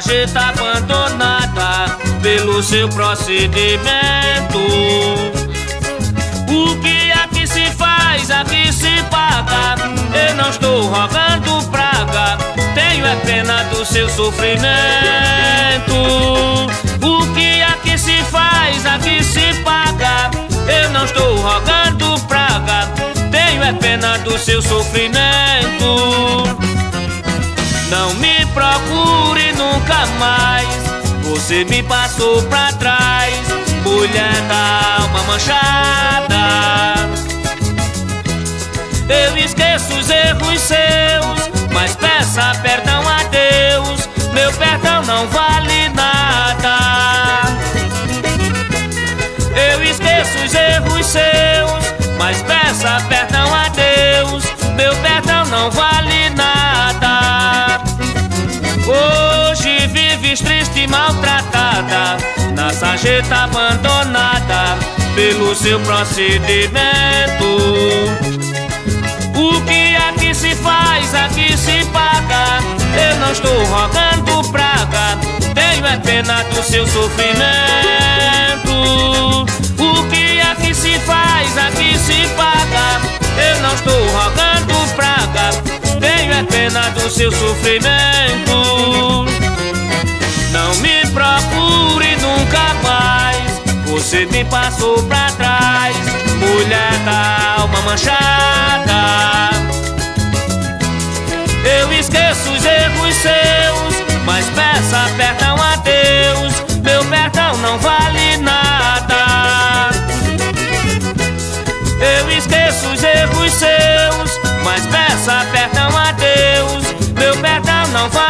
sarjeta abandonada pelo seu procedimento. O que aqui se faz, aqui se paga. Eu não estou rogando praga, tenho é pena do seu sofrimento. O que aqui se faz, aqui se paga. Eu não estou rogando praga, tenho é pena do seu sofrimento. Não me procure nunca mais, você me passou pra trás, mulher da alma manchada. Eu esqueço os erros seus, mas peça perdão a Deus, meu perdão não vale nada. Eu esqueço os erros seus, mas peça perdão a Deus, meu perdão não vale nada. Hoje vives triste e maltratada, na sarjeta abandonada pelo seu procedimento. O que aqui se faz, aqui se paga. Eu não estou rogando praga, tenho é pena do seu sofrimento. O que aqui se faz, aqui se paga. Eu não estou rogando praga, tenho é pena do seu sofrimento. Não me procure nunca mais, você me passou pra trás, mulher da alma manchada. Eu esqueço os erros seus, mas peça perdão a Deus, meu perdão não vale nada. Eu esqueço os erros seus, mas peça perdão a Deus, meu perdão não vale nada.